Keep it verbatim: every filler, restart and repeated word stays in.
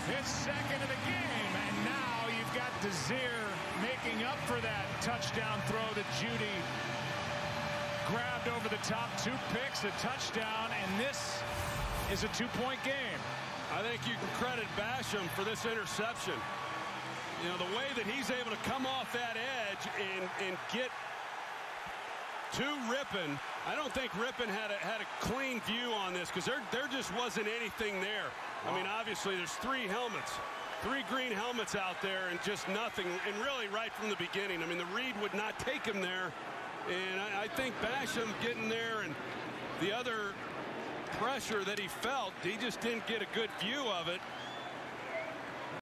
his second of the game, and now you've got Desir making up for that touchdown throw to Judy. Grabbed over the top, two picks, a touchdown, and this is a two-point game. I think you can credit Basham for this interception. You know, the way that he's able to come off that edge and, and get to Rypien. I don't think Rypien had a, had a clean view on this because there, there just wasn't anything there. I mean, obviously, there's three helmets, three green helmets out there and just nothing. And really right from the beginning, I mean, the read would not take him there. And I, I think Basham getting there and the other pressure that he felt, he just didn't get a good view of it.